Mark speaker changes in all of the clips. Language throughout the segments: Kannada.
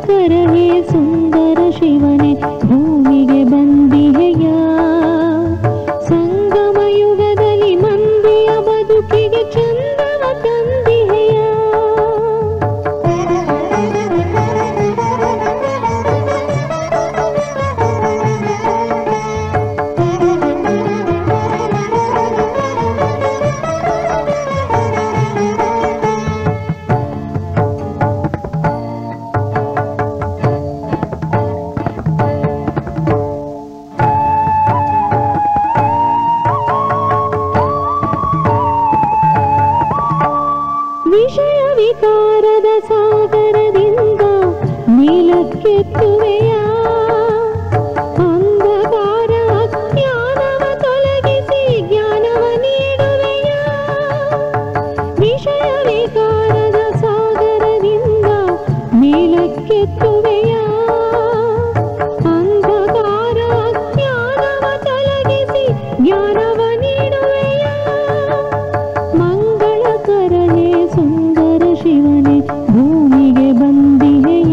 Speaker 1: ಮಂಗಳಕರ ಹೇ ಸುಂದರ ಶಿವನೇ ಭೂಮಿಗೆ ಬಂದಿಹೆಯ ಸಂಗಮ ಯುಗದಲ್ಲಿ ಮಂದಿಯ ಬದುಕಿಗೆ ಚಂದವ ತಂದಿಹೆಯ ವಿಷಯ ವಿಕಾರದ ಸಾಗರದಿಂದ ಮೇಲಕ್ಕೆತ್ತುವೆಯ ಅಂಧಕಾರ ಅಜ್ಞಾನವ ತೊಲಗಿಸಿ ಜ್ಞಾನವ ನೀಡುವೆಯ ವಿಷಯ ವಿಕಾರದ ಸಾಗರದಿಂದ ಮೇಲಕ್ಕೆತ್ತುವೆಯ ಅಂಧಕಾರ ಅಜ್ಞಾನವ ತೊಲಗಿಸಿ ಜ್ಞಾನವ ನೀಡುವೆಯ ಮಂಗಳಕರ ಹೇ ಸುಂದರ ಶಿವನೇ ಭೂಮಿಗೆ ಬಂದಿಹೆಯ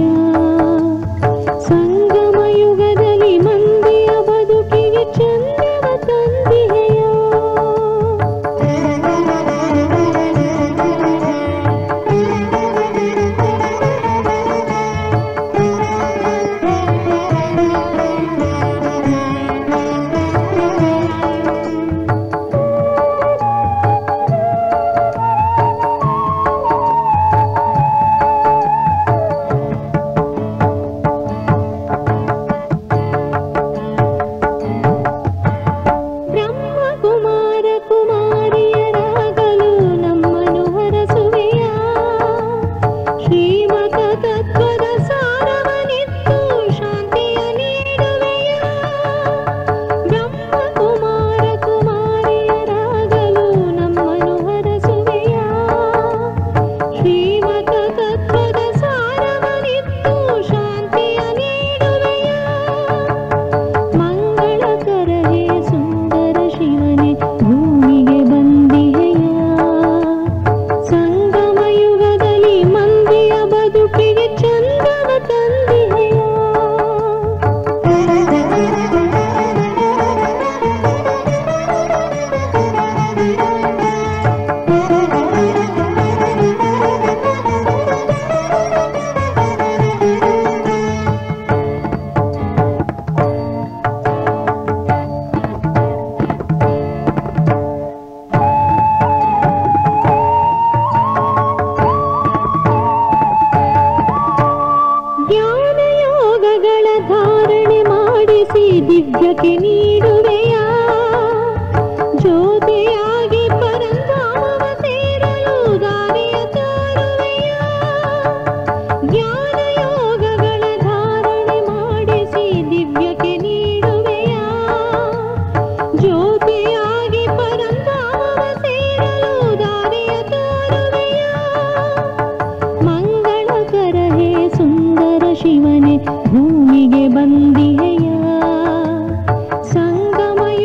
Speaker 1: ಸಂಗಮ ಯುಗದಲ್ಲಿ ಮಂದಿಯ ಬದುಕಿಗೆ ಚಂದವ ತಂದಿಹೆಯ ಬ್ರಹ್ಮಕುಮಾರ ಕುಮಾರಿಯರಾಗಲು ನಮ್ಮನ್ನು ಹರಸುವೆಯ ಶ್ರೀಮತ ತತ್ವದ ಸಾರವನಿತ್ತು ಶಾಂತಿಯ ನೀಡುವೆಯ ಬ್ರಹ್ಮಕುಮಾರ ಕುಮಾರಿಯರಾಗಲು ನಮ್ಮನ್ನು ಹರಸುವೆಯ ಶ್ರೀಮತ ತತ್ವದ ಸಾರವನಿತ್ತು ಶಾಂತಿಯ ನೀಡುವೆಯ ಮಂಗಳಕರ ಹೇ ಸುಂದರ ಶಿವನೇ ಭೂಮಿಗೆ ಬಂದಿಹೆಯ ಸಂಗಮ ಯುಗದಲ್ಲಿ ಮಂದಿಯ ಬದುಕಿಗೆ ಚಂದವ ತಂದಿಹೆಯ ಜ್ಞಾನ ಯೋಗಗಳ ಧಾರಣೆ ಮಾಡಿಸಿ ದಿವ್ಯಕ್ಕೆ ನೀಡುವೆಯ ಜ್ಯೋತಿಯಾಗಿ ಪರಂಧಾಮವ ಸೇರಲು ದಾರಿಯ ತೋರುವೆಯ ಜ್ಞಾನ ಯೋಗಗಳ ಧಾರಣೆ ಮಾಡಿಸಿ ದಿವ್ಯಕ್ಕೆ ನೀಡುವೆಯ ಜ್ಯೋತಿಯಾಗಿ ಪರಂಧಾಮವ ಸೇರಲು ದಾರಿಯ ತೋರುವೆಯ ಮಂಗಳಕರ ಹೇ ಸುಂದರ ಶಿವನೇ ಭೂಮಿಗೆ ಬಂದಿಹೆಯ ಸಂಗಮ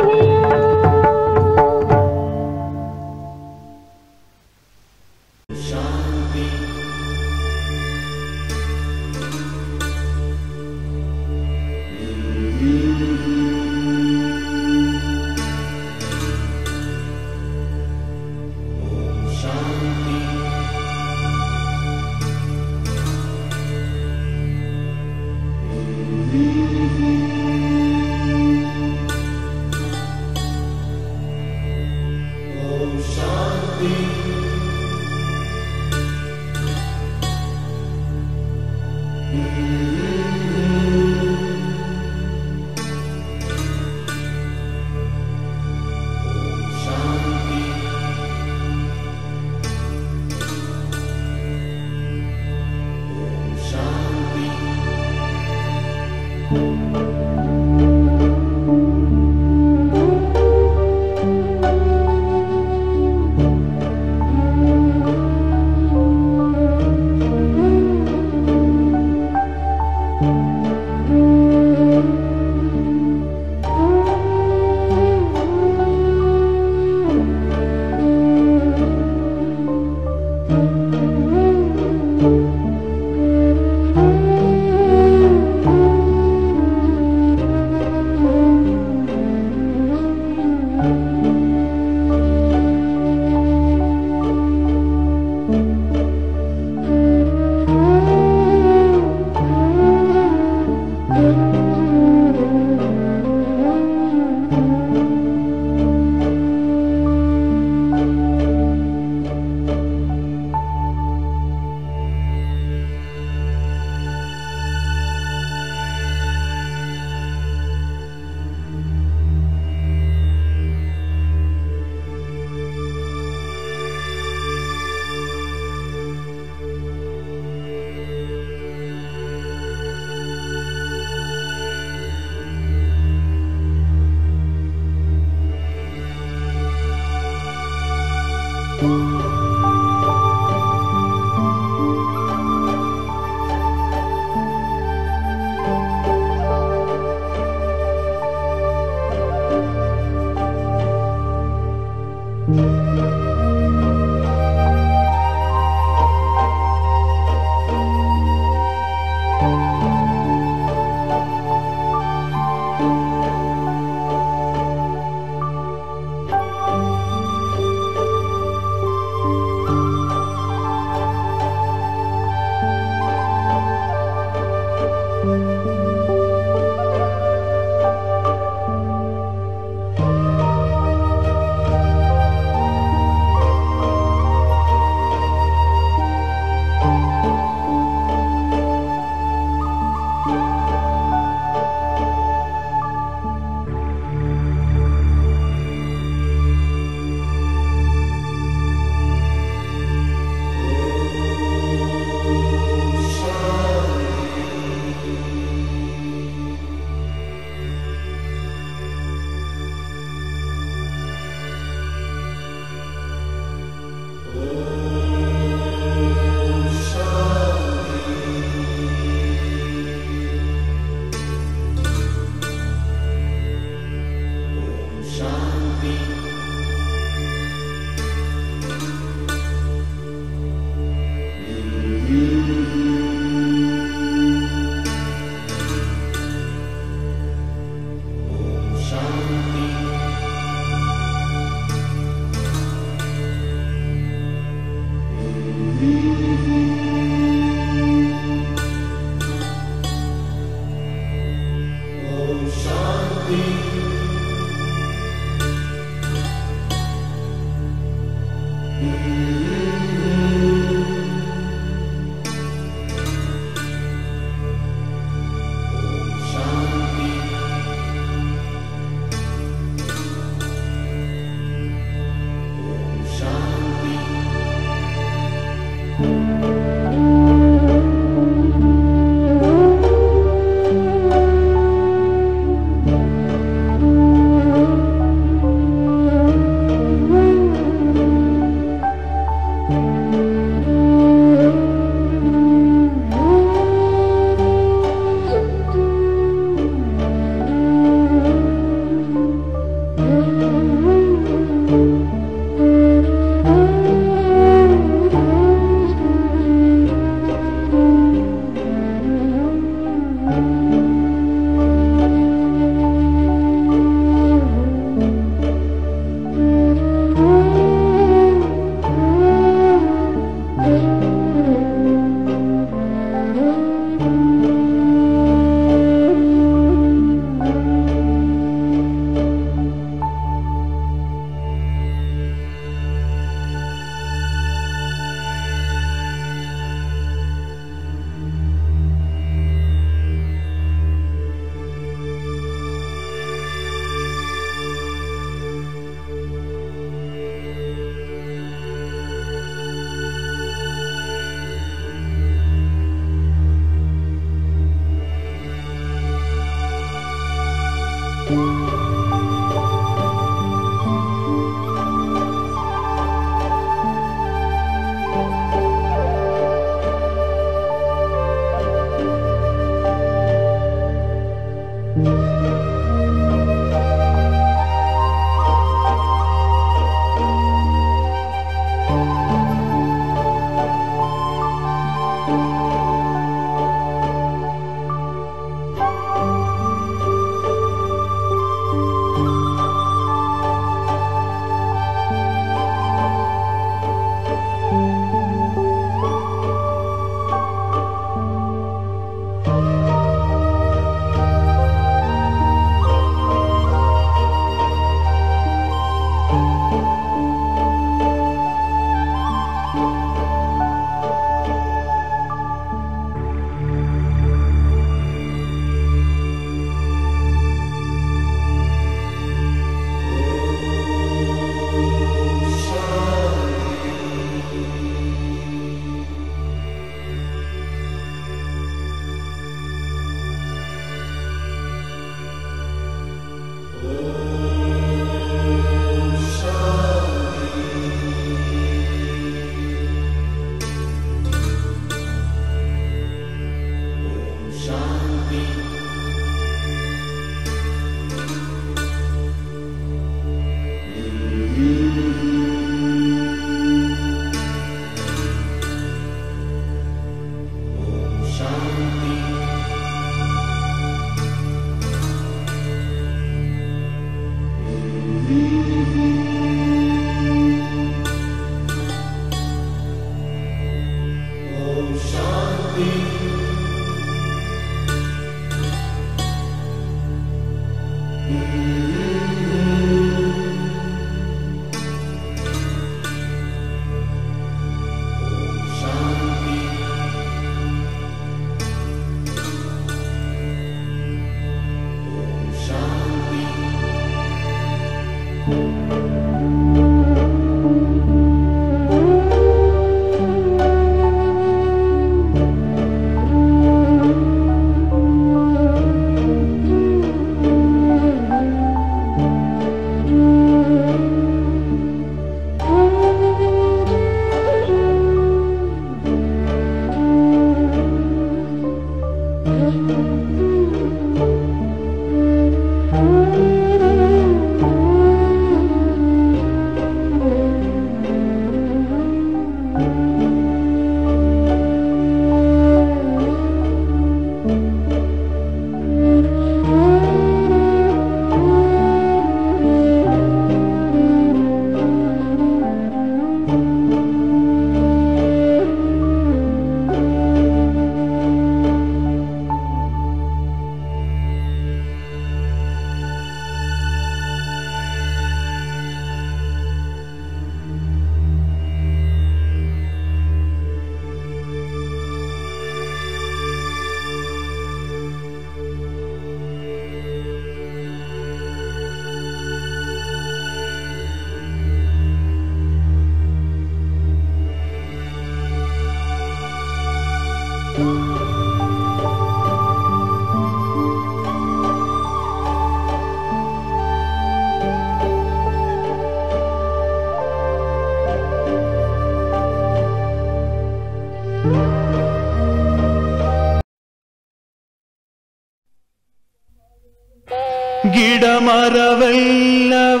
Speaker 2: ಗಿಡಮರವೆಲ್ಲವ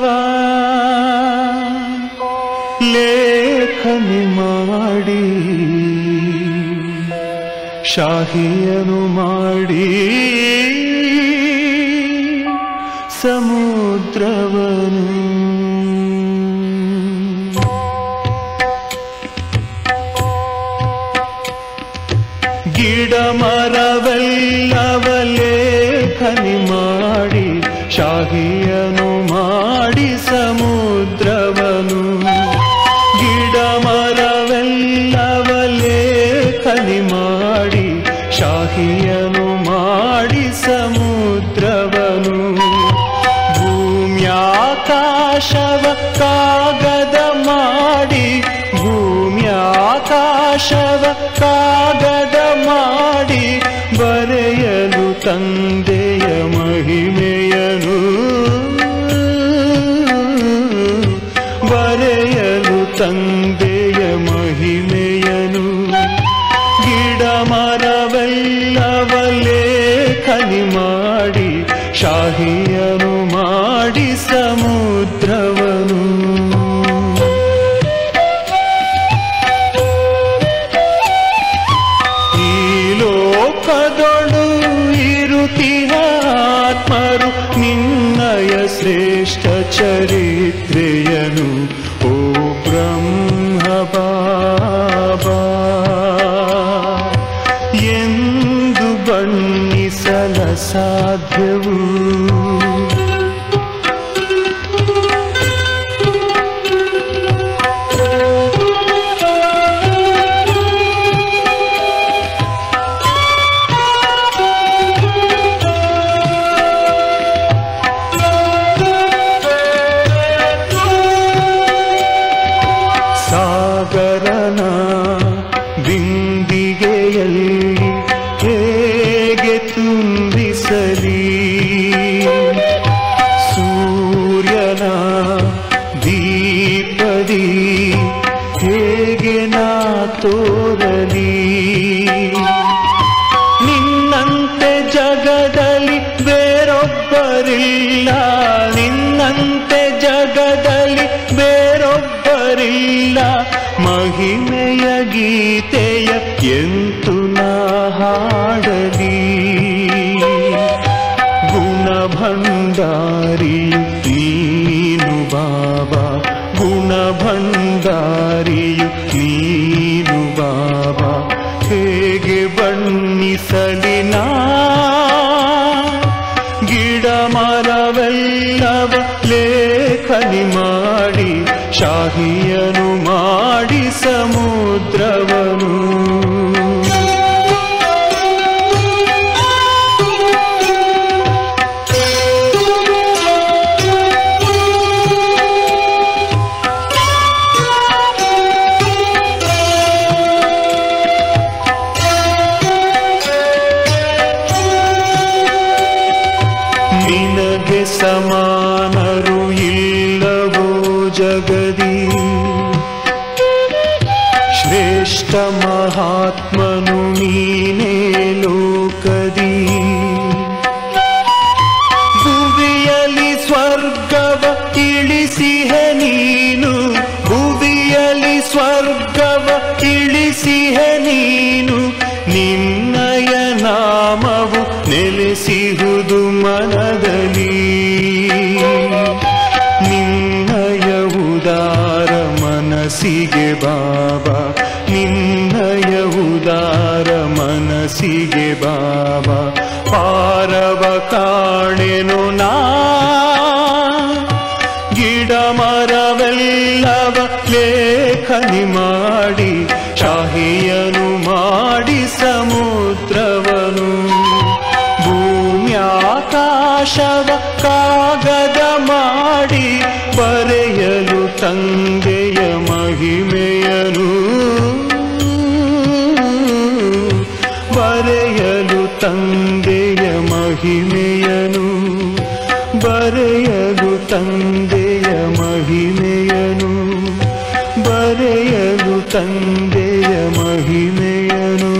Speaker 2: ಲೇಖನಿ ಮಾಡಿ ಶಾಹಿಯನು ಮಾಡಿ ಸಮುದ್ರವನು ಗಿಡಮರವೆಲ್ಲವ ಲೇಖನಿ ಮಾಡಿ ಶಾಹಿಯನು ಮಾಡಿ ಸಮುದ್ರವನು ಗಿಡಮರವೆಲ್ಲವ ಲೇಖನಿ ಮಾಡಿ ಶಾಹಿಯನು ಮಾಡಿ ಸಮುದ್ರವನು ಭೂಮ್ಯಾಕಾಶವ ಕಾಗದ ಮಾಡಿ ಭೂಮ್ಯಾಕಾಶವ ಕಾಗದ ಮಾಡಿ ಬರೆಯಲು ತಂದೆಯ ಮಹಿಮೆಯನು ಬರೆಯಲು ತಂದೆಯ ಮಹಿಮೆಯನು ಗಿಡಮರವೆಲ್ಲವ ಲೇಖನಿ ಮಾಡಿ ಶಾಹಿಯನು ಮಾಡಿ ಸಮುದ್ರವನು ಮನದೊಳು ಇರುತಿಹ ಆತ್ಮರು ನಿನ್ನಯ ಶ್ರೇಷ್ಠ ಚರಿತ್ರೆಯನು ಓ ಬ್ರಹ್ಮ ಬಾಬಾ ಎಂದು ಬಣ್ಣಿಸಲ ಸಾಧ್ಯವು. ಸಾಗರನ ಬಿಂದಿಗೆಯಲ್ಲಿ ಹೇಗೆ ತುಂಬಿಸಲಿ, ಸೂರ್ಯನ ದೀಪದಿ ಹೇಗೆ ನಾ ತೋರಲಿ. ನಿನ್ನಂತೆ ಜಗದಲ್ಲಿ ಬೇರೊಬ್ಬರಿಲ್ಲ, ನಿನ್ನಂತೆ ಜಗದಲ್ಲಿ ಬೇರೊಬ್ಬರಿಲ್ಲ. ಮಹಿಮೆಯ ಗೀತೆಯ ಎಂತು ನಾ ಹಾಡಲಿ. ಗುಣಭಂಡಾರಿಯು ನೀನು ಬಾಬಾ, ಗುಣಭಂಡಾರಿಯು ನೀನು ಬಾಬಾ. ಹೇಗೆ ಬಣ್ಣಿಸಲಿ ನಾ ಗಿಡ ಮರವೆಲ್ಲವ ಲೇಖನಿ ಮಾಡಿ, ಶಾಹಿಯನು ಮಾಡಿ ಸಮುದ್ರವನು. ನಿನಗೆ ಸಮಾನರು ಇಲ್ಲವೋ ಜಗದಿ, ಶ್ರೇಷ್ಠ ಮಹಾತ್ಮನು ನೀನೇ ಲೋಕದಿ. ಭುವಿಯಲಿ ಸ್ವರ್ಗವ ಇಳಿಸಿಹೆ ನೀನು, ಭುವಿಯಲಿ ಸ್ವರ್ಗವ ಇಳಿಸಿಹೆ ನೀನು. ನಿನ್ನಯ ನಾಮವು ನೆಲೆಸಿಹುದು ಮನದಲ್ಲಿ. ನಿನ್ನಯ ಉದಾರ ಮನಸ್ಸಿಗೆ ಬಾಬಾ, ನಿನ್ನಯ ಉದಾರ ಮನಸ್ಸಿಗೆ ಬಾಬಾ. ಪಾರವ ಕಾಣೆನು ನಾ ಗಿಡ ಮರವೆಲ್ಲವ ಲೇಖನಿ ಮಾಡಿ, ಶಾಹಿಯನು ಮಾಡಿ ಸಮುದ್ರವನು. ಭೂಮ್ಯಾಕಾಶವ ಕಾಗದ ಮಾಡಿ ಬರೆಯಲು ತಂದೆಯ ಮಹಿಮೆಯನು, ಬರೆಯಲು ತಂದೆಯ ಮಹಿಮೆಯನು, ಬರೆಯಲು ತಂದೆಯ ಮಹಿಮೆಯನು, ಬರೆಯಲು ತಂದೆಯ ಮಹಿಮೆಯನು.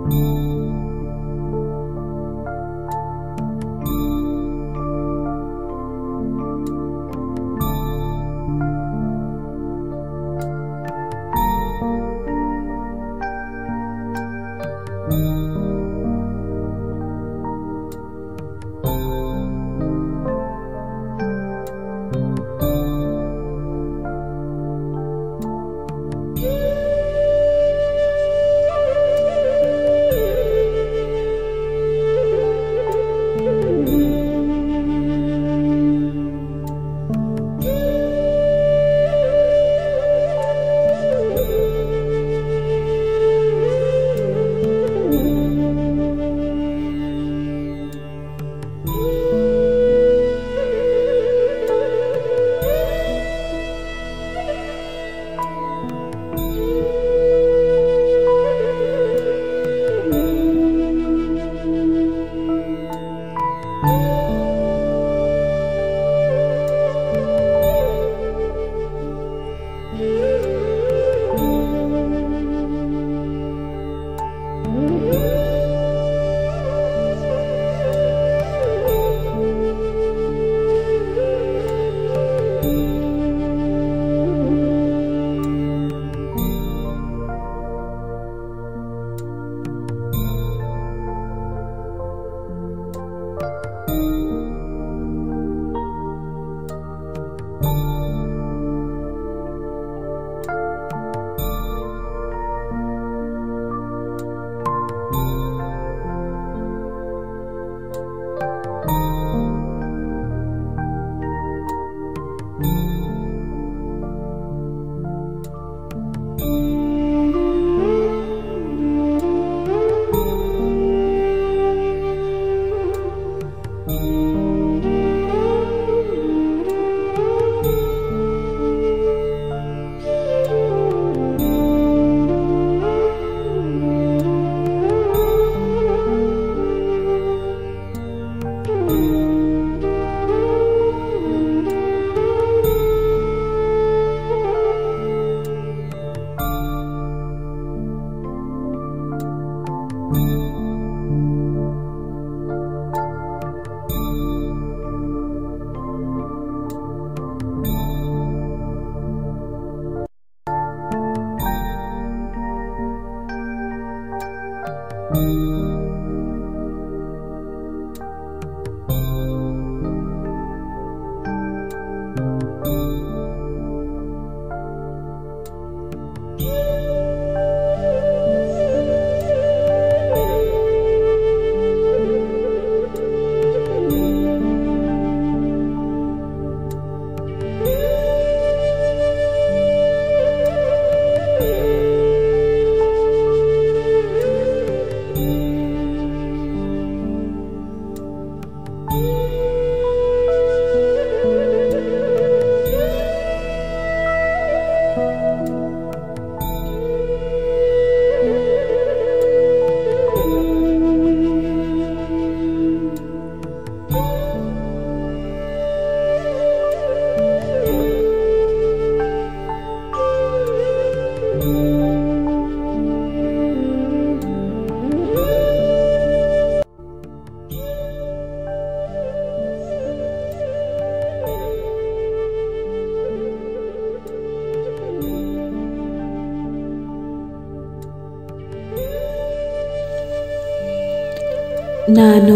Speaker 3: ನಾನು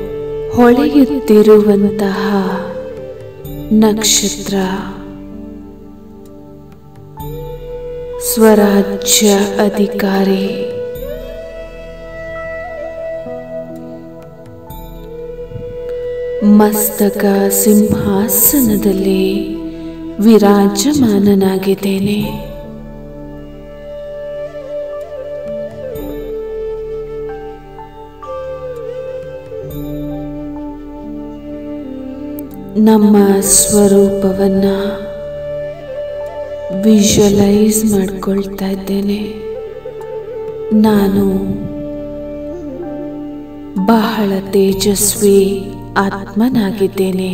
Speaker 3: ಹೊಳೆಯುತ್ತಿರುವಂತಹ ನಕ್ಷತ್ರ, ಸ್ವರಾಜ್ಯ ಅಧಿಕಾರಿ, ಮಸ್ತಕ ಸಿಂಹಾಸನದಲ್ಲಿ ವಿರಾಜಮಾನನಾಗಿದ್ದೇನೆ. ನಮ್ಮ ಸ್ವರೂಪವನ್ನ ವಿಜುವಲೈಸ್ ಮಾಡ್ಕೊಳ್ತಾ ಇದ್ದೇನೆ. ನಾನು ಬಹಳ ತೇಜಸ್ವಿ ಆತ್ಮನಾಗಿದ್ದೇನೆ.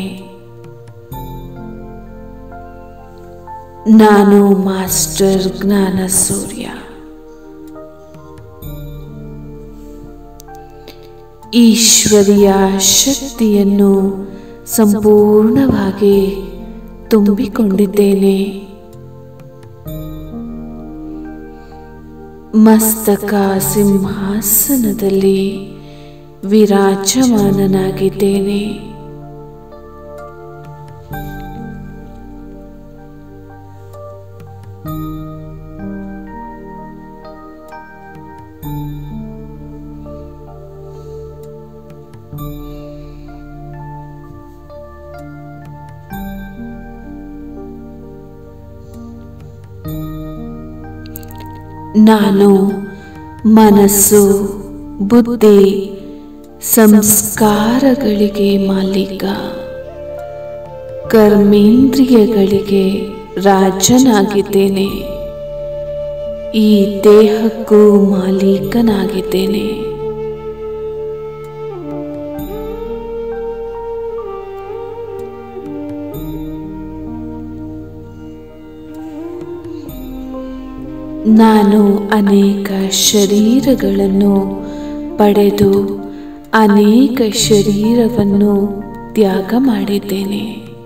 Speaker 3: ನಾನು ಮಾಸ್ಟರ್ ಜ್ಞಾನ ಸೂರ್ಯ. ಈಶ್ವರಿಯ ಶಕ್ತಿಯನ್ನು ಸಂಪೂರ್ಣವಾಗಿ ತುಂಬಿಕೊಂಡಿದ್ದೇನೆ. ಮಸ್ತಕ ಸಿಂಹಾಸನದಲ್ಲಿ ವಿರಾಜಮಾನನಾಗಿದ್ದೇನೆ. ನಾನು ಮನಸ್ಸು, ಬುದ್ಧಿ, ಸಂಸ್ಕಾರಗಳಿಗೆ ಮಾಲೀಕ, ಕರ್ಮೇಂದ್ರಿಯಗಳಿಗೆ ರಾಜನಾಗಿದ್ದೇನೆ. ಈ ದೇಹಕ್ಕೂ ಮಾಲೀಕನಾಗಿದ್ದೇನೆ. ನಾನು ಅನೇಕ ಶರೀರಗಳನ್ನು ಪಡೆದು ಅನೇಕ ಶರೀರವನ್ನು ತ್ಯಾಗ ಮಾಡಿದ್ದೇನೆ.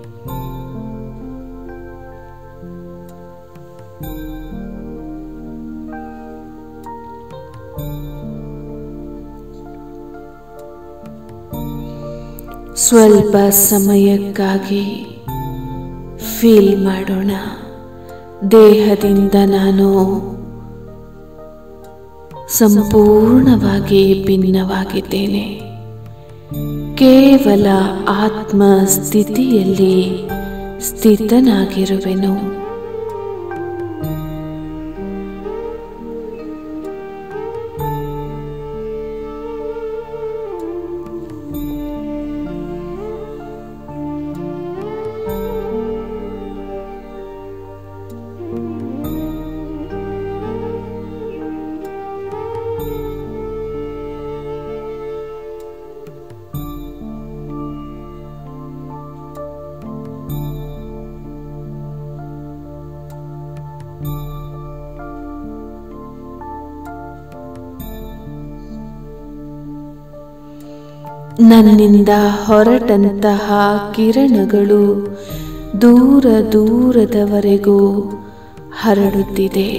Speaker 3: ಸ್ವಲ್ಪ ಸಮಯಕ್ಕಾಗಿ ಫೀಲ್ ಮಾಡೋಣ. ದೇಹದಿಂದ ನಾನು ಸಂಪೂರ್ಣವಾಗಿ ಭಿನ್ನವಾಗಿದ್ದೇನೆ. ಕೇವಲ ಆತ್ಮ ಸ್ಥಿತಿಯಲ್ಲಿ ಸ್ಥಿತನಾಗಿರುವೆನು. ನನ್ನಿಂದ ಹೊರಟಂತಹ ಕಿರಣಗಳು ದೂರ ದೂರದವರೆಗೂ ಹರಡುತ್ತಿದೆ.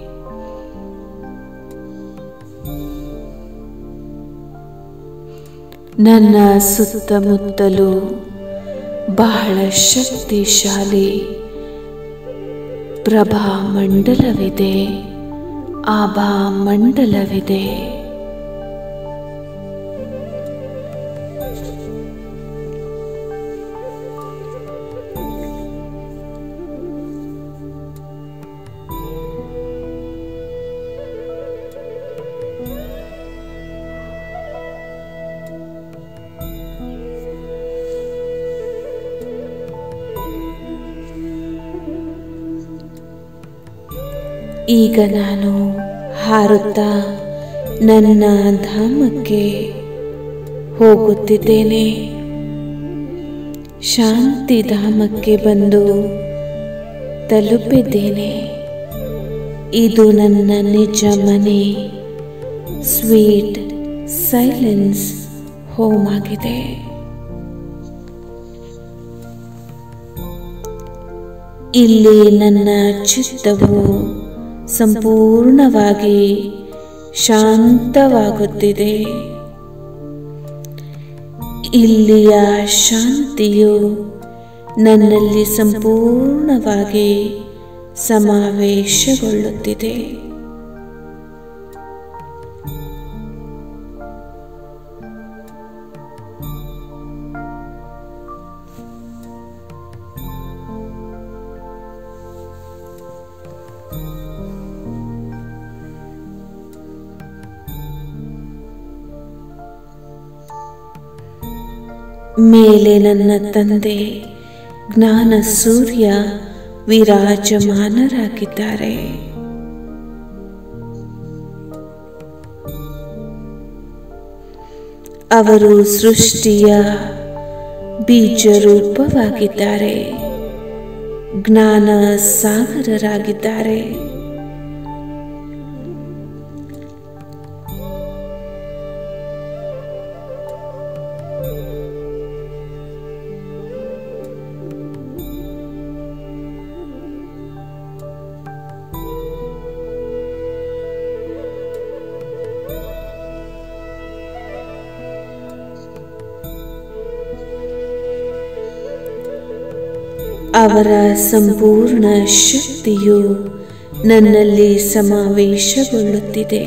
Speaker 3: ನನ್ನ ಸುತ್ತಮುತ್ತಲೂ ಬಹಳ ಶಕ್ತಿಶಾಲಿ ಪ್ರಭಾ ಮಂಡಲವಿದೆ, ಆಭಾ ಮಂಡಲವಿದೆ. ಈಗ ನಾನು ಹಾರುತ್ತಾ ನನ್ನ ಧಾಮಕ್ಕೆ ಹೋಗುತ್ತಿದ್ದೇನೆ. ಶಾಂತಿಧಾಮಕ್ಕೆ ಬಂದು ತಲುಪಿದ್ದೇನೆ. ಇದು ನನ್ನ ನಿಜ ಮನೆ, ಸ್ವೀಟ್ ಸೈಲೆನ್ಸ್ ಹೋಮ್ ಆಗಿದೆ. ಇಲ್ಲಿ ನನ್ನ ಚಿತ್ತವು ಸಂಪೂರ್ಣವಾಗಿ ಶಾಂತವಾಗುತ್ತಿದೆ. ಇಲ್ಲಿಯ ಶಾಂತಿಯು ನನ್ನಲ್ಲಿ ಸಂಪೂರ್ಣವಾಗಿ ಸಮಾವೇಶಗೊಳ್ಳುತ್ತಿದೆ. ಮೇಲೆ ನನ್ನ ತಂದೆ ಜ್ಞಾನ ಸೂರ್ಯ ವಿರಾಜಮಾನರಾಗಿದ್ದಾರೆ. ಅವರು ಸೃಷ್ಟಿಯ ಬೀಜರೂಪವಾಗಿದ್ದಾರೆ, ಜ್ಞಾನ ಸಾಗರರಾಗಿದ್ದಾರೆ. ಅವರ ಸಂಪೂರ್ಣ ಶಕ್ತಿಯು ನನ್ನಲ್ಲಿ ಸಮಾವೇಶಗೊಳ್ಳುತ್ತಿದೆ.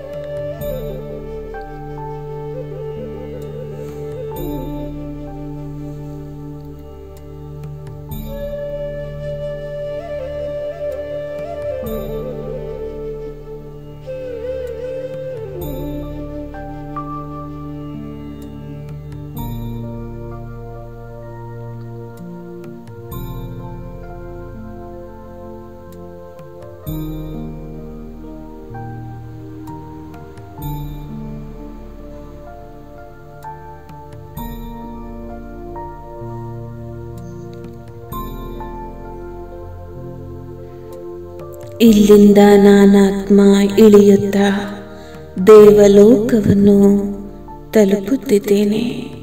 Speaker 3: ಇಲ್ಲಿಂದ ನಾನಾತ್ಮ ಇಳಿಯುತ್ತಾ ದೇವಲೋಕವನ್ನು ತಲುಪುತ್ತಿದ್ದೇನೆ.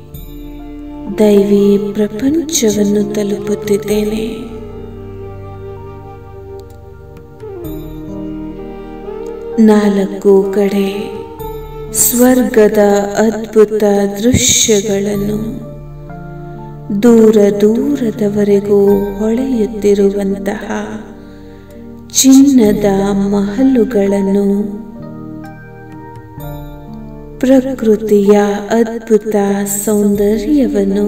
Speaker 3: ದೈವಿ ಪ್ರಪಂಚವನ್ನು ತಲುಪುತ್ತಿದ್ದೇನೆ. ನಾಲ್ಕು ಕಡೆ ಸ್ವರ್ಗದ ಅದ್ಭುತ ದೃಶ್ಯಗಳನ್ನು, ದೂರ ದೂರದವರೆಗೂ ಹೊಳೆಯುತ್ತಿರುವಂತಹ ಚಿನ್ನದ ಮಹಲುಗಳನ್ನು, ಪ್ರಕೃತಿಯ ಅದ್ಭುತ ಸೌಂದರ್ಯವನ್ನು,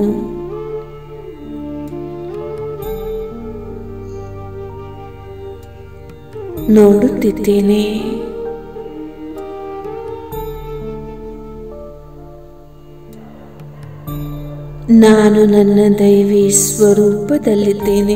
Speaker 3: ನೋಡುತ್ತಿದ್ದೇನೆ. ನಾನು ನನ್ನ ದೈವಿ ಸ್ವರೂಪದಲ್ಲಿದ್ದೇನೆ.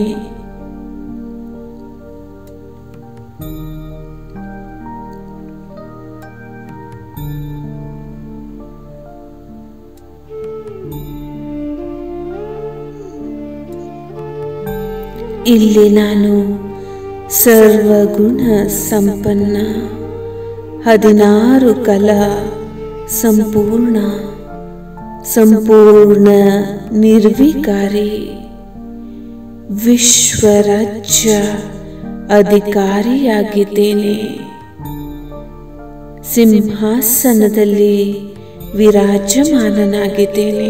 Speaker 3: ಇಲ್ಲಿ ನಾನು ಸರ್ವಗುಣ ಸಂಪನ್ನ, 16 ಕಲಾ ಸಂಪೂರ್ಣ ನಿರ್ವಿಕಾರಿ ವಿಶ್ವರಾಜ್ಯ ಅಧಿಕಾರಿಯಾಗಿದ್ದೇನೆ. ಸಿಂಹಾಸನದಲ್ಲಿ ವಿರಾಜಮಾನನಾಗಿದ್ದೇನೆ.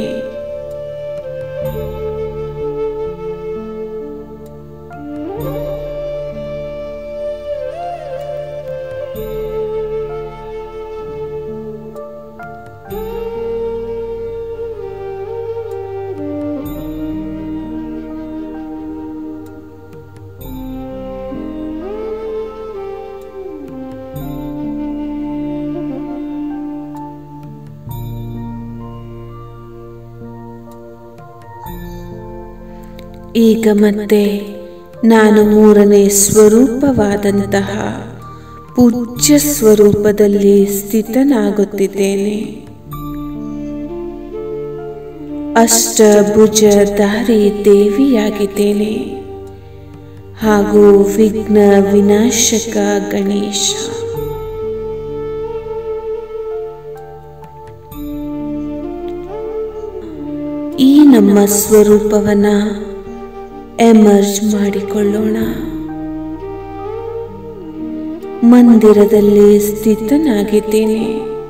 Speaker 3: ಈಗ ಮತ್ತೆ ನಾನು ಮೂರನೇ ಸ್ವರೂಪವಾದಂತಹ ಪೂಜ್ಯ ಸ್ವರೂಪದಲ್ಲಿ ಸ್ಥಿತನಾಗುತ್ತಿದ್ದೇನೆ. ಅಷ್ಟಭುಜಧಾರಿ ದೇವಿಯಾಗಿದ್ದೇನೆ ಹಾಗೂ ವಿಘ್ನ ವಿನಾಶಕ ಗಣೇಶ. ಈ ನಮ್ಮ ಸ್ವರೂಪವನ್ನ ಎಮರ್ಜ್ ಮಾಡಿಕೊಳ್ಳೋಣ. ಮಂದಿರದಲ್ಲಿ ಸ್ಥಿತನಾಗಿದ್ದೇನೆ.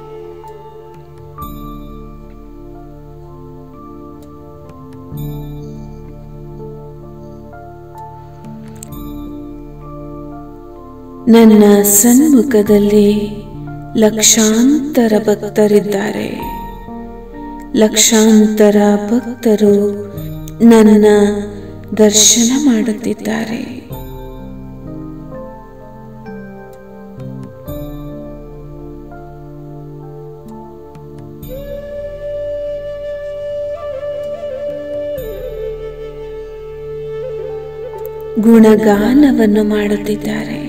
Speaker 3: ನನ್ನ ಸನ್ಮುಖದಲ್ಲಿ ಲಕ್ಷಾಂತರ ಭಕ್ತರಿದ್ದಾರೆ. ಲಕ್ಷಾಂತರ ಭಕ್ತರು ನನ್ನ ದರ್ಶನ ಮಾಡುತ್ತಿದ್ದಾರೆ. ಗುಣಗಾನವನ್ನು ಮಾಡುತ್ತಿದ್ದಾರೆ.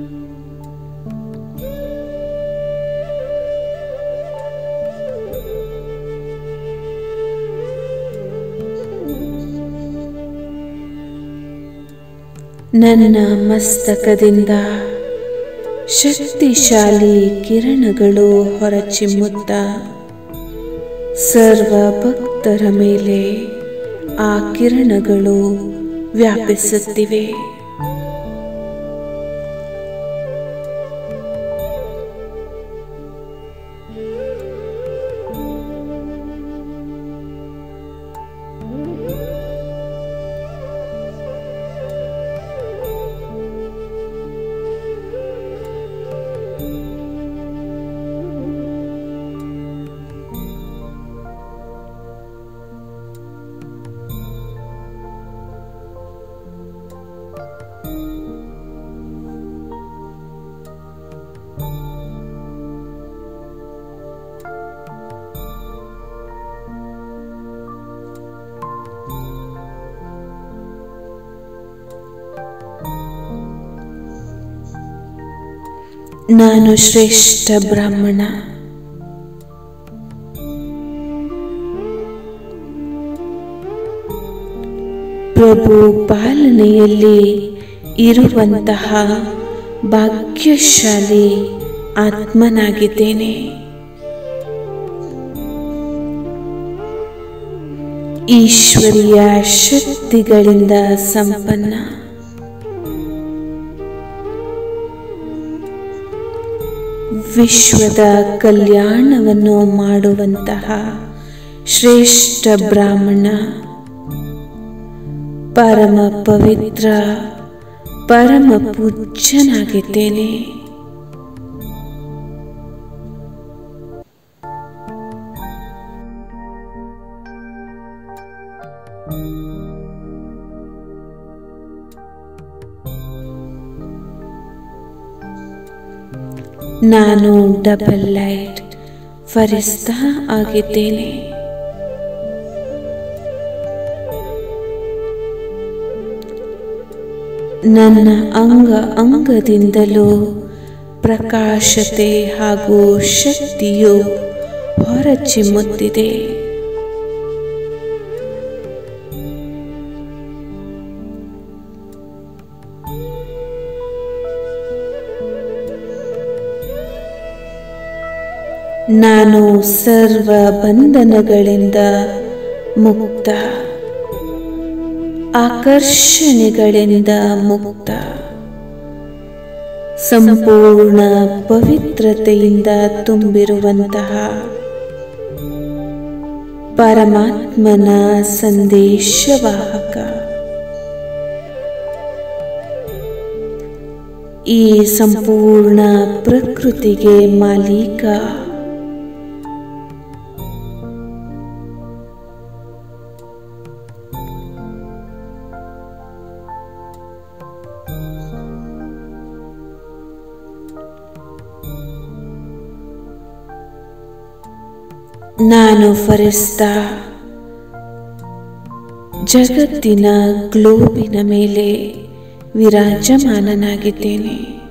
Speaker 3: ನನ್ನ ಮಸ್ತಕದಿಂದ ಶಕ್ತಿಶಾಲಿ ಕಿರಣಗಳು ಹೊರಚಿಮ್ಮುತ್ತಾ ಸರ್ವ ಭಕ್ತರ ಮೇಲೆ ಆ ಕಿರಣಗಳು ವ್ಯಾಪಿಸುತ್ತಿವೆ. ನಾನು ಶ್ರೇಷ್ಠ ಬ್ರಾಹ್ಮಣ. ಪ್ರಭು ಪಾಲನೆಯಲ್ಲಿ ಇರುವಂತಹ ಭಾಗ್ಯಶಾಲಿ ಆತ್ಮನಾಗಿದ್ದೇನೆ. ಈಶ್ವರೀಯ ಶಕ್ತಿಗಳಿಂದ ಸಂಪನ್ನ. ವಿಶ್ವದ ಕಲ್ಯಾಣವನ್ನು ಮಾಡುವಂತಹ ಶ್ರೇಷ್ಠ ಬ್ರಾಹ್ಮಣ, ಪರಮ ಪವಿತ್ರ, ಪರಮ ಪೂಜ್ಯನಾಗಿದ್ದೇನೆ. ನಾನು ಡಬಲ್ ಲೈಟ್ ಫರಿಸ್ತಾ ಆಗಿದ್ದೇನೆ. ನನ್ನ ಅಂಗ ಅಂಗದಿಂದಲೂ ಪ್ರಕಾಶತೆ ಹಾಗೂ ಶಕ್ತಿಯು ಹೊರಚಿಮ್ಮುತ್ತಿದೆ. ನಾನು ಸರ್ವ ಬಂಧನಗಳಿಂದ ಮುಕ್ತ, ಆಕರ್ಷಣೆಗಳಿಂದ ಮುಕ್ತ, ಸಂಪೂರ್ಣ ಪವಿತ್ರತೆಯಿಂದ ತುಂಬಿರುವಂತಹ ಪರಮಾತ್ಮನ ಸಂದೇಶವಾಹಕ. ಈ ಸಂಪೂರ್ಣ ಪ್ರಕೃತಿಗೆ ಮಾಲೀಕ. ನಾನು ಫರಿಸ್ತಾ ಜಗತ್ತಿನ ಗ್ಲೋಬಿನ ಮೇಲೆ ವಿರಾಜಮಾನನಾಗಿದ್ದೇನೆ.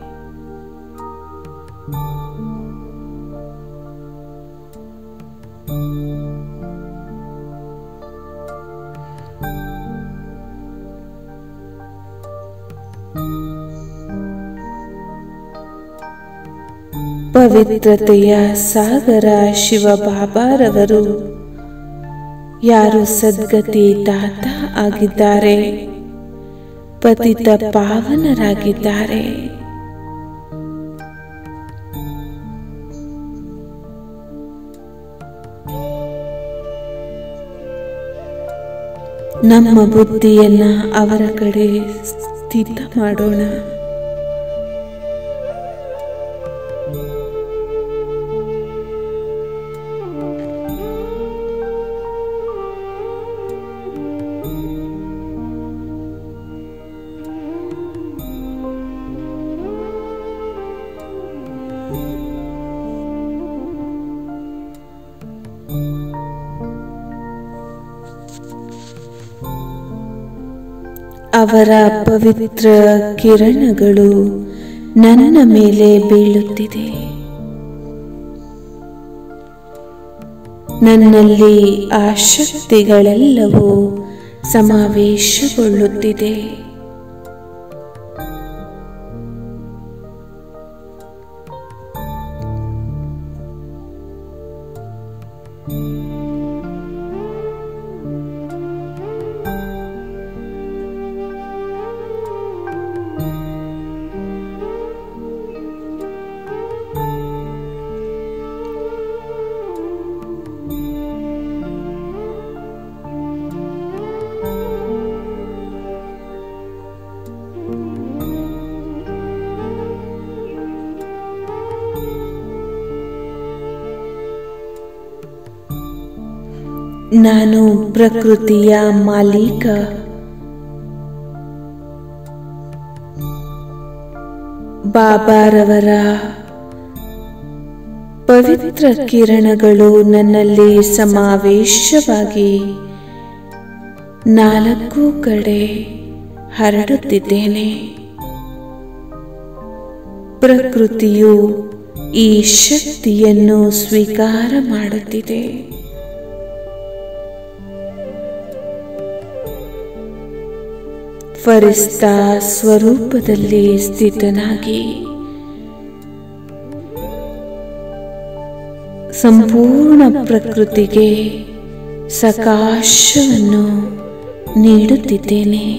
Speaker 3: ಪವಿತ್ರತೆಯ ಸಾಗರ ಶಿವಬಾಬಾರವರು ಯಾರು ಸದ್ಗತಿ ದಾತ ಆಗಿದ್ದಾರೆ, ಪತಿತ ಪಾವನರಾಗಿದ್ದಾರೆ. ನಮ್ಮ ಬುದ್ಧಿಯನ್ನ ಅವರ ಕಡೆ ಸ್ಥಿತ ಮಾಡೋಣ. ಅವರ ಪವಿತ್ರ ಕಿರಣಗಳು ನನ್ನ ಮೇಲೆ ಬೀಳುತ್ತಿದೆ. ನನ್ನಲ್ಲಿ ಆ ಶಕ್ತಿಗಳೆಲ್ಲವೂ ಸಮಾವೇಶಗೊಳ್ಳುತ್ತಿದೆ. ನಾನು ಪ್ರಕೃತಿಯ ಮಾಲೀಕ. ಬಾಬಾರವರ ಪವಿತ್ರ ಕಿರಣಗಳು ನನ್ನಲ್ಲಿ ಸಮಾವೇಶವಾಗಿ 4 ಕಡೆ ಹರಡುತ್ತಿದ್ದೇನೆ. ಪ್ರಕೃತಿಯು ಈ ಶಕ್ತಿಯನ್ನು ಸ್ವೀಕಾರ ಮಾಡುತ್ತಿದೆ. ಫರಿಸ್ತಾ ಸ್ವರೂಪದಲ್ಲಿ ಸ್ಥಿತನಾಗಿ ಸಂಪೂರ್ಣ ಪ್ರಕೃತಿಗೆ ಸಕಾಶವನ್ನು ನೀಡುತ್ತಿದ್ದೇನೆ.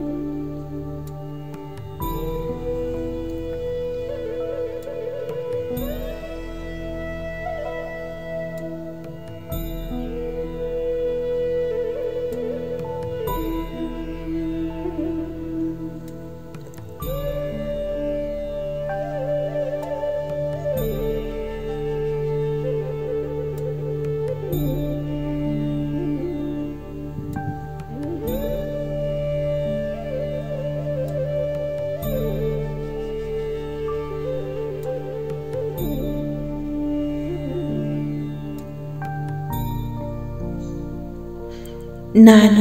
Speaker 3: ನಾನು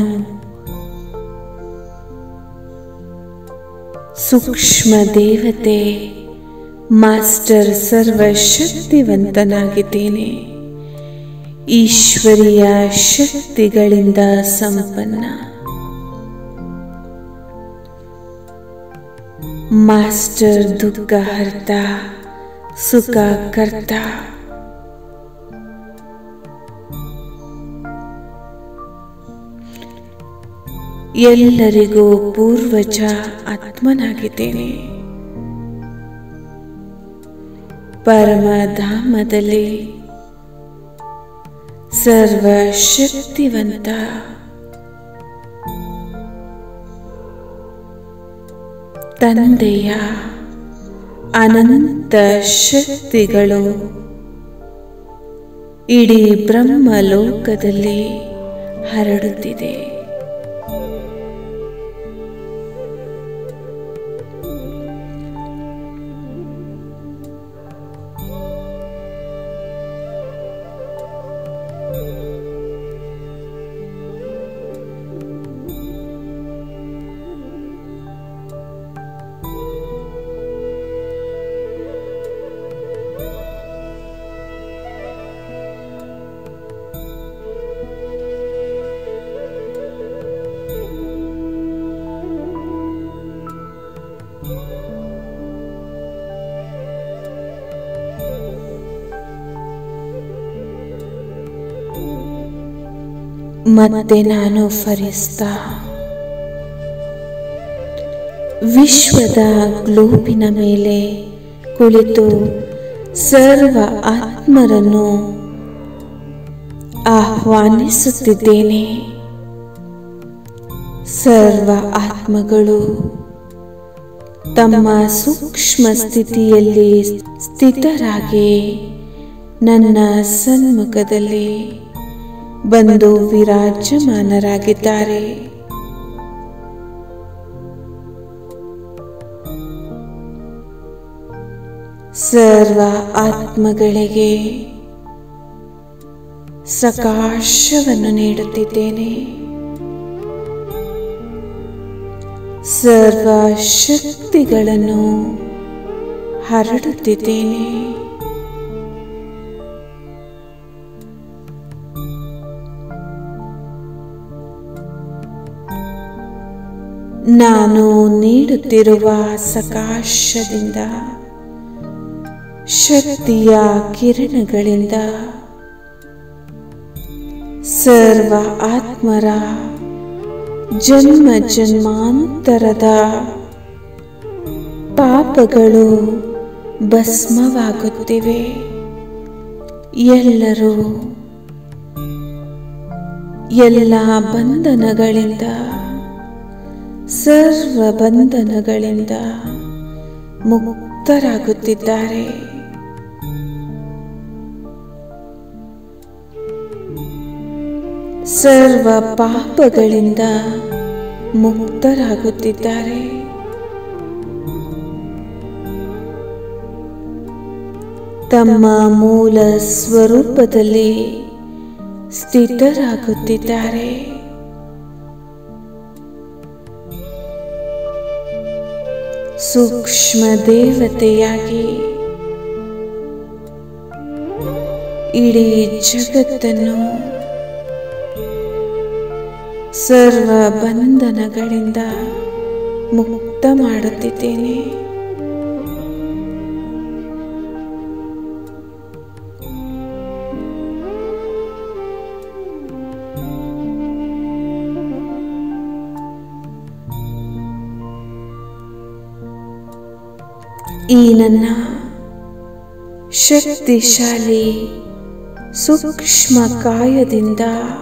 Speaker 3: ಸೂಕ್ಷ್ಮ ದೇವತೆ ಮಾಸ್ಟರ್ ಸರ್ವಶಕ್ತಿವಂತನಾಗಿದ್ದೇನೆ. ಈಶ್ವರೀಯ ಶಕ್ತಿಗಳಿಂದ ಸಂಪನ್ನ ಮಾಸ್ಟರ್ ದುಃಖಹರ್ತ ಸುಖಕರ್ತ. ಎಲ್ಲರಿಗೂ ಪೂರ್ವಜ ಆತ್ಮನಾಗಿದ್ದೇನೆ. ಪರಮಧಾಮದಲ್ಲಿ ಸರ್ವಶಕ್ತಿವಂತ ತಂದೆಯ ಅನಂತ ಶಕ್ತಿಗಳು ಇಡೀ ಬ್ರಹ್ಮಲೋಕದಲ್ಲಿ ಹರಡುತ್ತಿದೆ. ಮತ್ತೆ ನಾನು ಫರಿಸ್ತಾ ವಿಶ್ವದ ಗ್ಲೋಬಿನ ಮೇಲೆ ಕುಳಿತು ಸರ್ವ ಆತ್ಮರನ್ನು ಆಹ್ವಾನಿಸುತ್ತಿದ್ದೇನೆ. ಸರ್ವ ಆತ್ಮಗಳು ತಮ್ಮ ಸೂಕ್ಷ್ಮ ಸ್ಥಿತಿಯಲ್ಲಿ ಸ್ಥಿತರಾಗಿ ನನ್ನ ಸನ್ಮುಖದಲ್ಲಿ ಬಂದು ವಿರಾಜಮಾನರಾಗಿದ್ದಾರೆ. ಸರ್ವ ಆತ್ಮಗಳಿಗೆ ಸಕಾಶವನ್ನು ನೀಡುತ್ತಿದ್ದೇನೆ. ಸರ್ವ ಶಕ್ತಿಗಳನ್ನು ಹರಡುತ್ತಿದ್ದೇನೆ. ನಾನು ನೀಡುತ್ತಿರುವ ಸಕಾಶದಿಂದ ಶಕ್ತಿಯ ಕಿರಣಗಳಿಂದ ಸರ್ವ ಆತ್ಮರ ಜನ್ಮ ಜನ್ಮಾಂತರದ ಪಾಪಗಳು ಭಸ್ಮವಾಗುತ್ತಿವೆ. ಎಲ್ಲರೂ ಎಲ್ಲ ಬಂಧನಗಳಿಂದ ಸರ್ವ ಬಂಧನಗಳಿಂದ ಮುಕ್ತರಾಗುತ್ತಿದ್ದಾರೆ. ಸರ್ವ ಪಾಪಗಳಿಂದ ಮುಕ್ತರಾಗುತ್ತಿದ್ದಾರೆ. ತಮ್ಮ ಮೂಲ ಸ್ವರೂಪದಲ್ಲಿ ಸ್ಥಿತರಾಗುತ್ತಿದ್ದಾರೆ. ಸೂಕ್ಷ್ಮ ದೇವತೆಯಾಗಿ ಇಡೀ ಜಗತ್ತನ್ನು ಸರ್ವ ಬಂಧನಗಳಿಂದ ಮುಕ್ತ ಮಾಡುತ್ತಿದ್ದೇನೆ. ಈ ನನ್ನ ಶಕ್ತಿಶಾಲಿ ಸೂಕ್ಷ್ಮ ಕಾಯದಿಂದ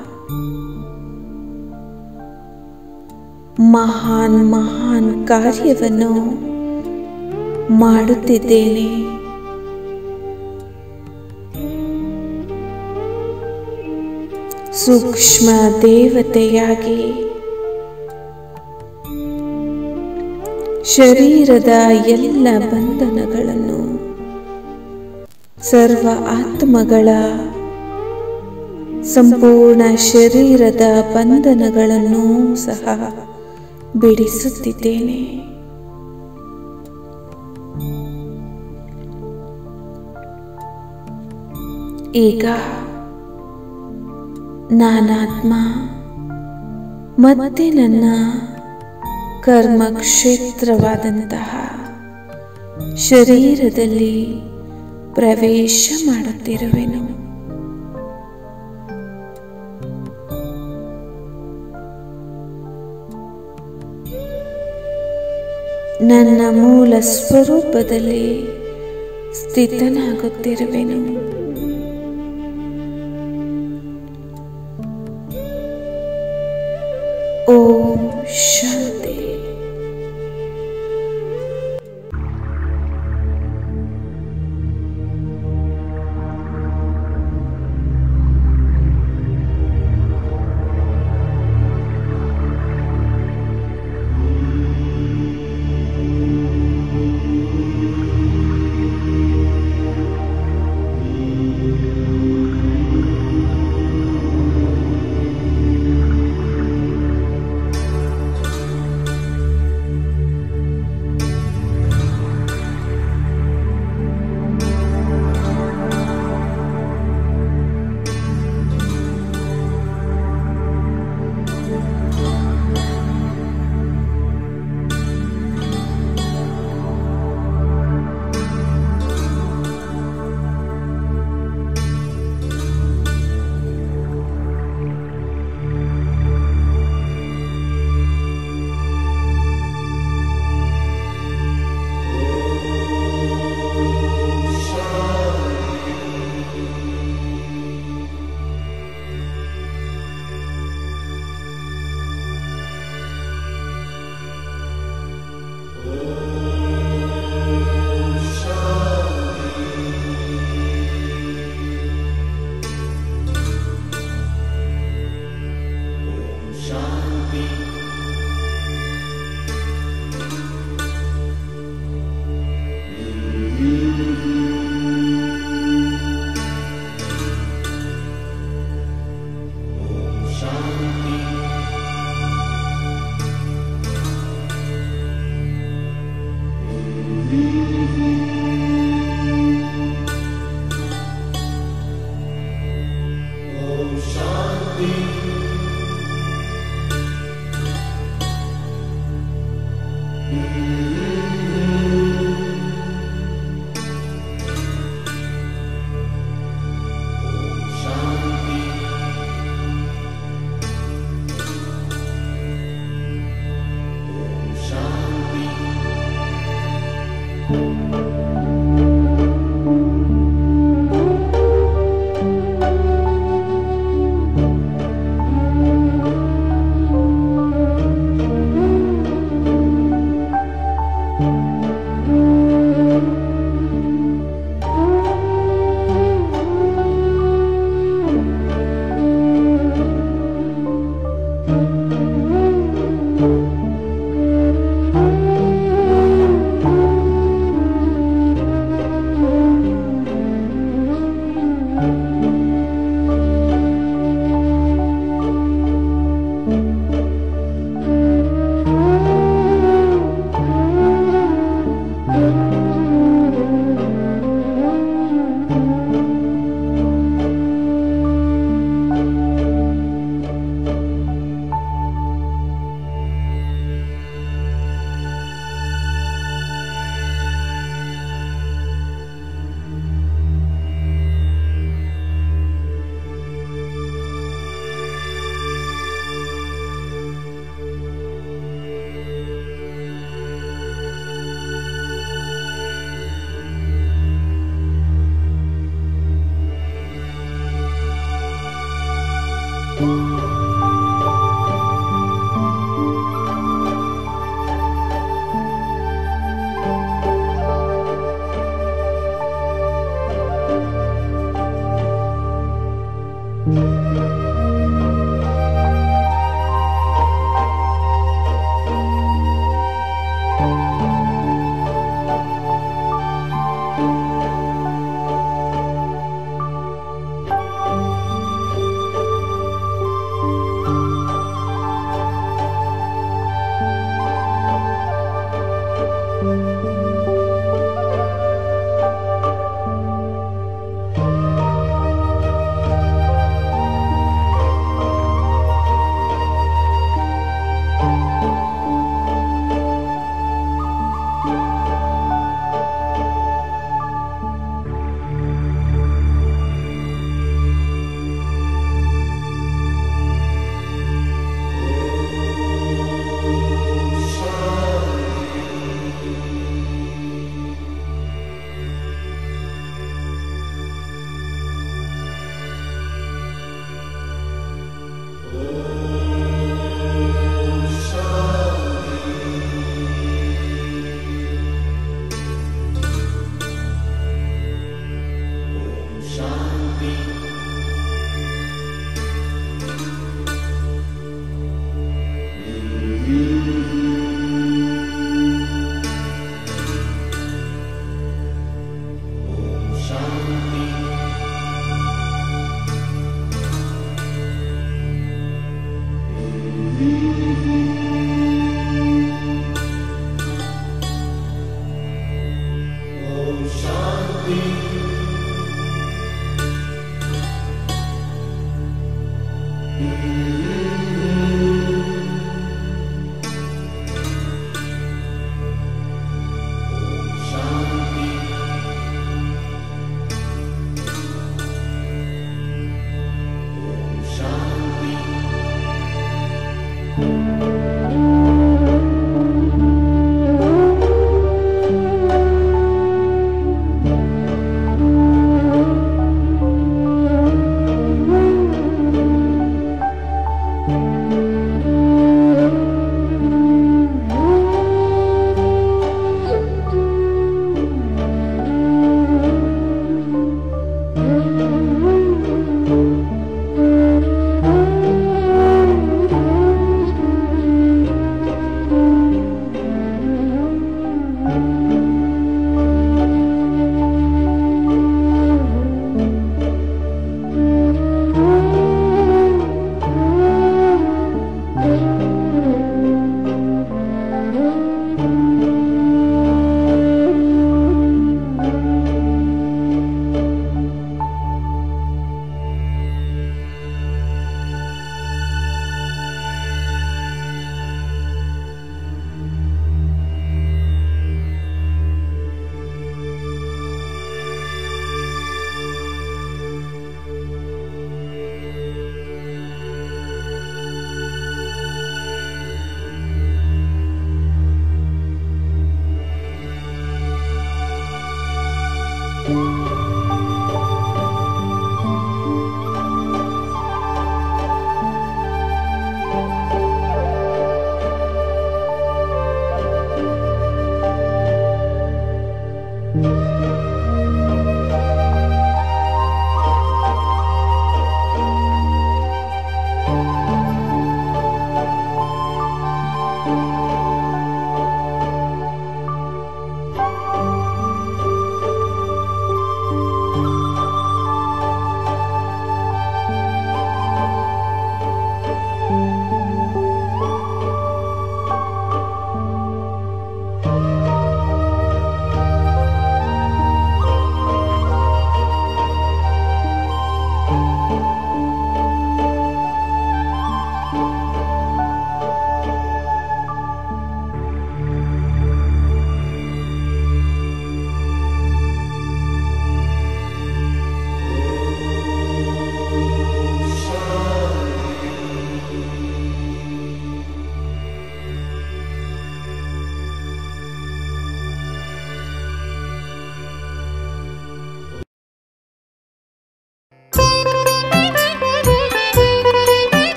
Speaker 3: ಮಹಾನ್ ಮಹಾನ್ ಕಾರ್ಯವನ್ನು ಮಾಡುತ್ತಿದ್ದೇನೆ. ಸೂಕ್ಷ್ಮ ದೇವತೆಯಾಗಿ ಶರೀರದ ಎಲ್ಲ ಬಂಧನಗಳನ್ನು, ಸರ್ವ ಆತ್ಮಗಳ ಸಂಪೂರ್ಣ ಶರೀರದ ಬಂಧನಗಳನ್ನು ಸಹ ಬಿಡಿಸುತ್ತಿದ್ದೇನೆ. ಈಗ ನಾನಾತ್ಮ ಮತ್ತೆ ನನ್ನ ಕರ್ಮಕ್ಷೇತ್ರವಾದಂತಹ ಶರೀರದಲ್ಲಿ ಪ್ರವೇಶ ಮಾಡುತ್ತಿರುವೆನು. ನನ್ನ ಮೂಲ ಸ್ವರೂಪದಲ್ಲಿ ಸ್ಥಿತನಾಗುತ್ತಿರುವೆನು. ಓಂ ಶಾಂತಿ.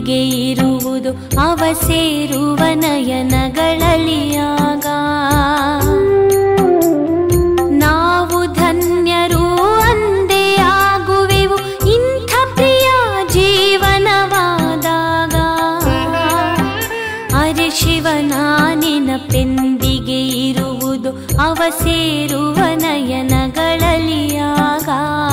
Speaker 4: ನೆನಪೆಂದಿಗೆ ಇರುವುದು ಅವ ಸೇರುವ ನಯನಗಳಲಿಯಾಗ. ನಾವು ಧನ್ಯರು ಅಂದೇ ಆಗುವೆವು ಇಂಥ ಪ್ರಿಯ ಜೀವನವಾದಾಗ. ಅರೆ ಶಿವನ ನೆನಪೆಂದಿಗೆ ಇರುವುದು ಅವ ಸೇರುವ ನಯನಗಳಲಿಯಾಗ.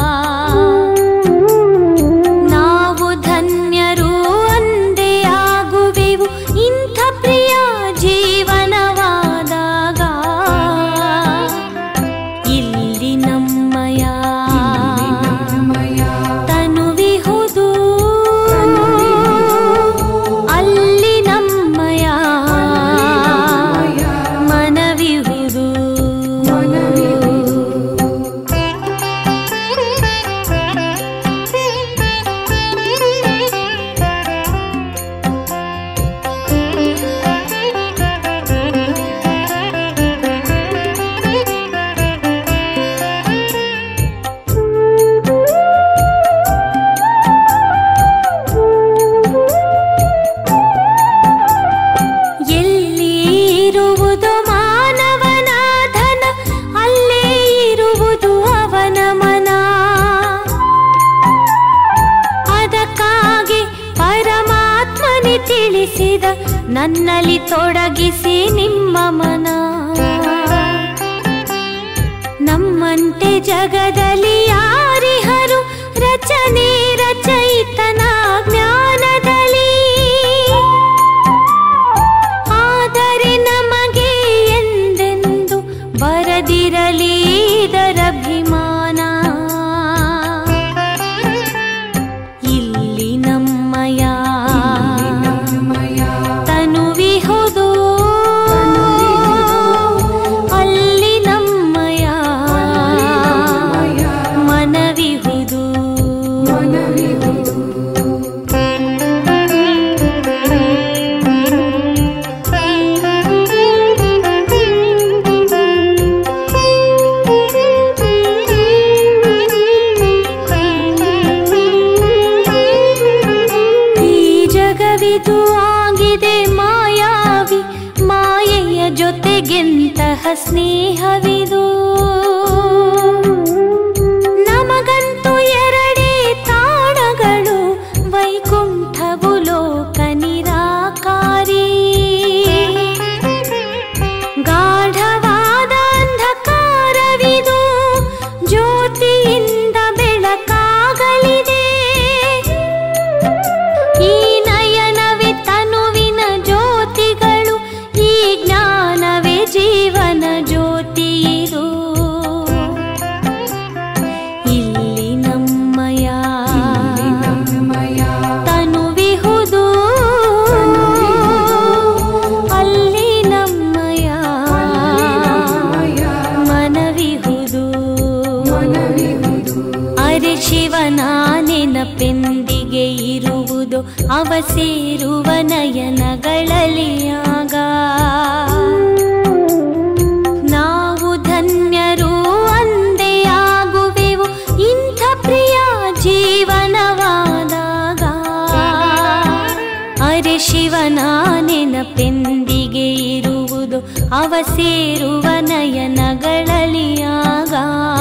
Speaker 4: ನಾವು ಧನ್ಯರು ಅಂದೇ ಆಗುವೆವು ಇಂಥ ಪ್ರಿಯ ಜೀವನವಾದಾಗ. ಇಲ್ಲಿ ನಮ್ಮಯ ತನುವಿಹುದು, ಅಲ್ಲಿ ನಮ್ಮಯ ಮನವಿಹುದು. ಎಲ್ಲಿ ಇರುವುದು ಮಾನವನ ಧನ ಅಲ್ಲೇ ಇರುವುದು ಅವನ ಮನ. ಅದಕ್ಕಾಗಿ ಪರಮಾತ್ಮನೇ ತಿಳಿಸಿದ ನನ್ನಲ್ಲಿ ತೊಡಗಿಸಿ ನಿಮ್ಮ ಮನ. ನಮ್ಮಂತೆ ಜಗದಲ್ಲಿ ಯಾರಿಹರು ರಚನೆ ರಚಯಿತನ ಜ್ಞಾನದಲ್ಲಿ. ಆದರೆ ನಮಗೆ ಎಂದೆಂದು ಬರದಿರಲಿ ಇದರಭಿಮಾನ. ಇಲ್ಲಿ ನಮ್ಮಯ ತನುವಿಹುದು, ಅಲ್ಲಿ ನಮ್ಮಯ ಮನವಿಹುದು. ಈ ಜಗವಿದು ಆಗಿದೆ ಮಾಯಾವಿ, ಮಾಯೆಯ ಜೊತೆಗೆಂತಹ ಸ್ನೇಹವಿದು. ನಮಗಂತೂ ಎರಡೇ ತಾಣಗಳು, ವೈಕುಂಠವು ಲೋಕ ನಿರಾಕಾರಿ. ಗಾಢವಾದ ಅಂಧಕಾರವಿದು, ಜ್ಯೋತಿಯಿಂದ ಬೆಳಕಾಗಲಿದೆ. ಈ ನಯನವೇ ತನುವಿನ ಜ್ಯೋತಿಗಳು, ಈ ಜ್ಞಾನವೇ ಜೀವನ ಜ್ಯೋತಿ ಇದು. ಇಲ್ಲಿ ನಮ್ಮಯ ತನುವಿಹುದು, ಅಲ್ಲಿ ನಮ್ಮಯ ಮನವಿಹುದು. ಅರೆ ಶಿವನ ನೆನಪೆಂದಿಗೆ ಇರುವುದು ಅವ ಸೇರುವ ನಯನಗಳಲಿಯಾಗ. ನಾವು ಧನ್ಯರು ಅಂದೇ ಆಗುವೆವು ಇಂಥ ಪ್ರಿಯ ಜೀವನವಾದಾಗ. ಅರೆ ಶಿವನ ನೆನಪೆಂದಿಗೆ ಇರುವುದು ಅವ ಸೇರುವ ನಯನಗಳಲಿಯಾಗ.